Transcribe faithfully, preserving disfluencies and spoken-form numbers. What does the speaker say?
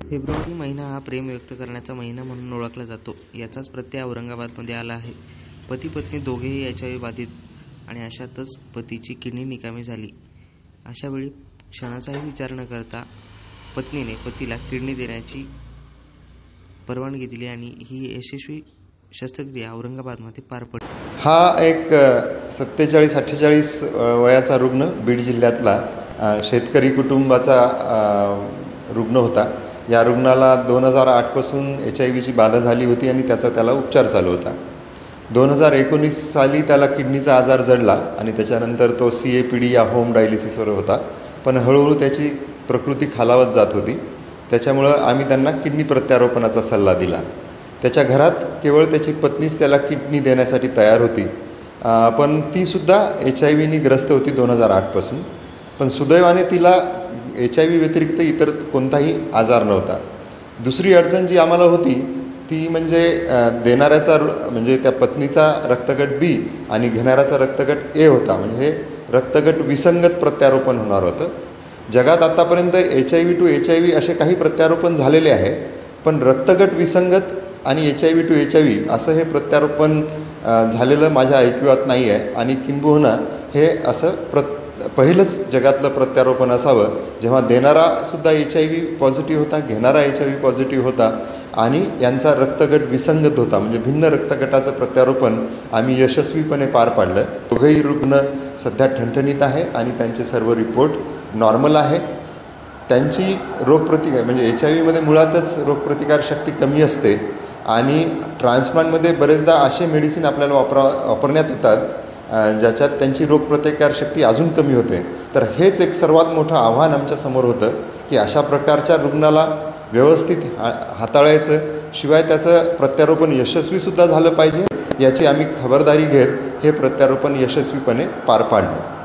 February महिना हा प्रेम व्यक्त करण्याचा महिना म्हणून ओळखला जातो. याचाच प्रत्यय औरंगाबादमध्ये आला आहे. पती पत्नी दोघेही एच आय व्ही बाधित आणि अशातच पतीची किडनी निकामी झाली. अशावेळी क्षणाचाही विचार न करता पत्नीने पतीला किडनी देण्याची परवानगी दिली आणि ही यशस्वी शस्त्रक्रिया औरंगाबादमध्ये पार पडली. हा एक सत्तेचाळीस अठ्ठेचाळीस वयाचा रुग्ण बीड जिल्ह्यातला शेतकरी कुटुंबाचा रुग्ण होता. या रुग्णाला दोन हजार आठपासून एच आय व्हीची बाधा झाली होती आणि त्याचा त्याला उपचार चालू होता. दोन हजार एकोणीस साली त्याला किडनीचा आजार जडला आणि त्याच्यानंतर तो सी ए पी डी या होम डायलिसिसवर होता. पण हळूहळू त्याची प्रकृती खालावत जात होती. त्याच्यामुळं आम्ही त्यांना किडनी प्रत्यारोपणाचा सल्ला दिला. त्याच्या घरात केवळ त्याची पत्नीच त्याला किडनी देण्यासाठी तयार होती. पण तीसुद्धा एच आय व्हीनी ग्रस्त होती दोन हजार आठपासून. पण सुदैवाने तिला एच आय व्ही व्यतिरिक्त इतर कोणताही आजार नव्हता. दुसरी अडचण जी आम्हाला होती ती म्हणजे देणाऱ्याचा म्हणजे त्या पत्नीचा रक्तगट बी आणि घेणाऱ्याचा रक्तगट ए होता. म्हणजे हे रक्तगट विसंगत प्रत्यारोपण होणार होतं. जगात आतापर्यंत H I V to H I V असे काही प्रत्यारोपण झालेले आहे. पण रक्तगट विसंगत आणि H I V to H I V असं हे प्रत्यारोपण झालेलं माझ्या ऐकिवात नाही आहे. आणि किंबहुना हे असं प्र पहिलंच जगातलं प्रत्यारोपण असावं जेव्हा देणारासुद्धा एच आय व्ही पॉझिटिव्ह होता, घेणारा एच आय व्ही पॉझिटिव्ह होता आणि यांचा रक्तगट विसंगत होता. म्हणजे भिन्न रक्तगटाचं प्रत्यारोपण आम्ही यशस्वीपणे पार पाडलं. दोघंही रुग्ण सध्या ठणठणीत आहे आणि त्यांचे सर्व रिपोर्ट नॉर्मल आहे. त्यांची रोगप्रतिकार म्हणजे एच आय व्हीमध्ये मुळातच रोगप्रतिकारशक्ती कमी असते आणि ट्रान्सप्लांटमध्ये बरेचदा असे मेडिसिन आपल्याला वापरा वापरण्यात येतात ज्याच्यात त्यांची रोगप्रतिकारशक्ती अजून कमी होते. तर हेच एक सर्वात मोठं आव्हान आमच्यासमोर होतं की अशा प्रकारच्या रुग्णाला व्यवस्थित हा हाताळायचं, शिवाय त्याचं प्रत्यारोपण यशस्वीसुद्धा झालं पाहिजे याची आम्ही खबरदारी घेत हे प्रत्यारोपण यशस्वीपणे पार पाडलं.